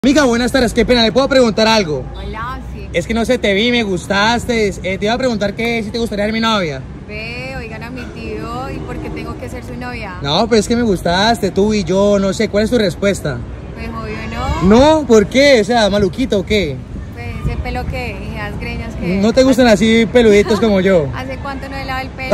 Amiga, buenas tardes, qué pena, ¿le puedo preguntar algo? Hola, sí. Es que no sé, te vi, me gustaste, te iba a preguntar que si te gustaría ser mi novia. Ve, oigan a mi tío, ¿y por qué tengo que ser su novia? No, pues es que me gustaste, tú y yo, no sé, ¿cuál es tu respuesta? Pues obvio no. No, ¿por qué? O sea, maluquito o qué. Pues ese pelo que, y las greñas que... ¿No te gustan así peluditos como yo? ¿Hace cuánto no he lavado el pelo?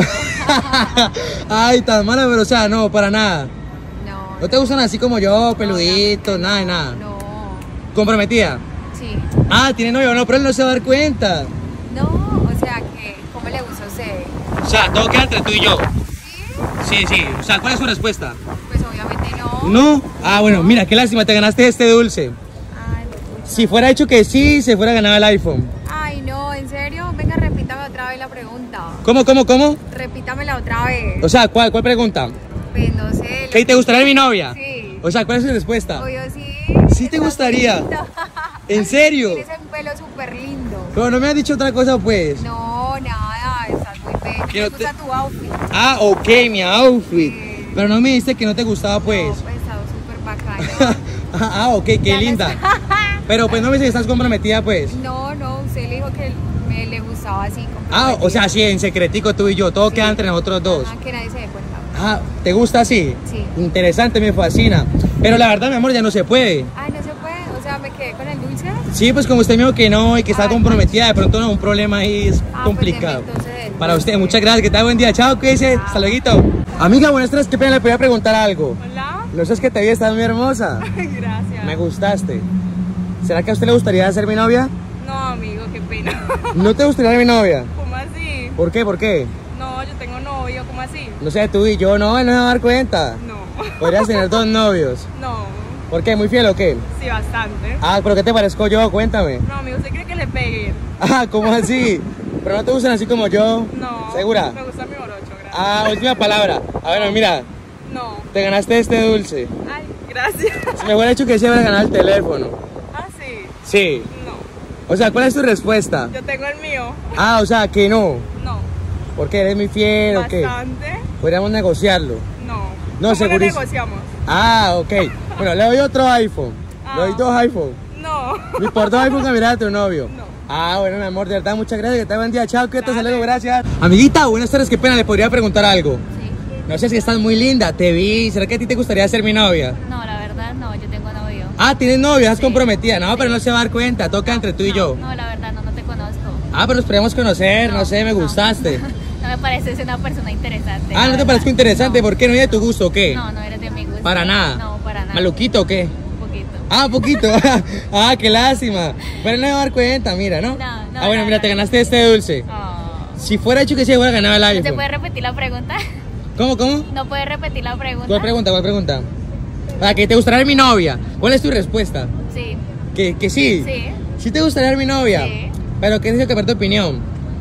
Ay, tan mala, pero o sea, no, para nada. No. ¿No te gustan así como yo, peluditos, nada de nada? No. ¿Comprometida? Sí. Ah, tiene novio, no, pero él no se va a dar cuenta. No, o sea que, ¿cómo le gusta a usted? O sea, todo queda entre tú y yo. ¿Sí? Sí, o sea, ¿cuál es su respuesta? Pues obviamente no. ¿No? Ah, bueno, mira, qué lástima, te ganaste este dulce. Ay, pucha. Si fuera hecho que sí, se fuera ganado el iPhone. Ay, no, ¿en serio? Venga, repítame otra vez la pregunta. ¿Cómo? Repítamela otra vez. O sea, ¿cuál pregunta? Pues no sé. ¿Que te gustaría ser mi novia? Sí. O sea, ¿cuál es su respuesta? Obvio sí. ¿Sí te Está gustaría? muy lindo. ¿En serio? Tienes un pelo súper lindo. Pero no me has dicho otra cosa, pues. No, nada, estás muy bello. Que Me no gusta tu outfit. Ah, ok, mi outfit. Sí. Pero no me dijiste que no te gustaba, pues. No, pues está súper bacano. Ok, qué Ya linda. no- Pero pues no me dices que estás comprometida, pues. No, usted le dijo que le gustaba así. Ah, o sea, sí, en secretico tú y yo, todo queda entre nosotros dos. Que nadie se dé cuenta. Ah, ¿te gusta así? Sí. Interesante, me fascina. Pero la verdad, mi amor, ya no se puede. Ay, no se puede. O sea, me quedé con el dulce. Sí, pues como usted me dijo que no y que está Ay, comprometida, de pronto no, un problema ahí es Pues, complicado. entonces, Para usted, muchas gracias, que tenga buen día. Chao, cuídese, hasta luego. Amiga, buenas tardes, qué pena, le podía preguntar algo. Hola. No sé, es que te vi, estás muy hermosa. Gracias. Me gustaste. ¿Será que a usted le gustaría ser mi novia? No, amigo, qué pena. ¿No te gustaría ser mi novia? ¿Cómo así? ¿Por qué? ¿Por qué? No, yo tengo novio, ¿cómo así? No sé, tú y yo, no, él no se va a dar cuenta. No. Podrías tener dos novios. No. ¿Por qué? ¿Muy fiel o qué? Sí, bastante. Ah, pero ¿qué te parezco yo? Cuéntame. No, amigo, ¿usted cree que le pegue? Ah, ¿cómo así? ¿Pero no te gustan así como yo? No. ¿Segura? Me gusta mi morocho, gracias. Ah, última palabra. A ver, mira, No. te ganaste este dulce. Ay, gracias. Si me hubiera hecho que se hubiera ganado el teléfono. Ah, sí. Sí. No. O sea, ¿cuál es tu respuesta? Yo tengo el mío. Ah, o sea, que no. No. ¿Porque eres muy fiel o qué? Bastante. Podríamos negociarlo. No. No, ¿Cómo lo segurísimo. negociamos? Ah, ok. Bueno, le doy otro iPhone. Le doy dos iPhone. No. Y por dos iPhone cambiará a tu novio. No. Ah, bueno, mi amor, de verdad, muchas gracias. Que te buen día. Chao, que te Dale. saludo, gracias. Amiguita, buenas tardes, qué pena, le podría preguntar algo. Sí. No sé si estás muy linda, te vi. ¿Será que a ti te gustaría ser mi novia? No, la verdad no, yo tengo novio. Ah, tienes novia, estás Sí. comprometida. No, Sí. pero no se va a dar cuenta, toca entre tú y yo. No, la verdad no te conozco. Ah, pero nos podemos conocer, no sé, me gustaste. No me pareces una persona interesante. Ah, ¿no te parezco interesante? ¿Por qué? ¿No es de tu gusto o qué? No eres de mi gusto. Para nada. No, para nada. ¿Maluquito o qué? Un poquito. Ah, poquito. Ah, qué lástima. Pero no me va a dar cuenta, mira, ¿no? No, Ah, bueno, no, mira, no. te ganaste este dulce. Oh. Si fuera hecho que se hubiera ganado el ¿No se iPhone. puede repetir la pregunta? ¿Cómo? ¿No puedes repetir la pregunta? ¿Cuál pregunta? ¿Cuál pregunta? ¿Para que te gustaría ser mi novia? ¿Cuál es tu respuesta? Sí. ¿Que sí? Sí. ¿Sí te gustaría ser mi novia? Sí. ¿Pero qué dice que tu opinión?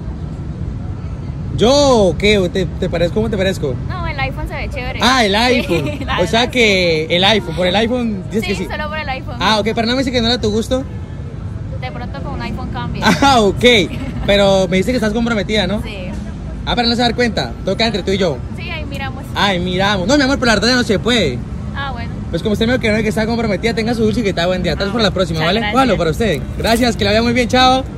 ¿Yo qué? ¿Te parezco? ¿Cómo te parezco? No, el iPhone se ve chévere. Ah, el iPhone. Sí, la O sea verdad, que el iPhone, por el iPhone dices sí, que sí. solo por el iPhone. Ah, ok, pero no me dice que no era tu gusto. De pronto con un iPhone cambia. Ah, ok. Pero me dice que estás comprometida, ¿no? Sí. Ah, pero no se va a dar cuenta. Toca entre tú y yo. Sí, ahí miramos. Ay, miramos. No, mi amor, pero la verdad ya no se puede. Ah, bueno. Pues como usted me dijo que no, que está comprometida, tenga su dulce y que está buen día. Tal vez por la próxima, Muchas ¿vale? gracias. Bueno, para usted. Gracias, que la vea muy bien, chao.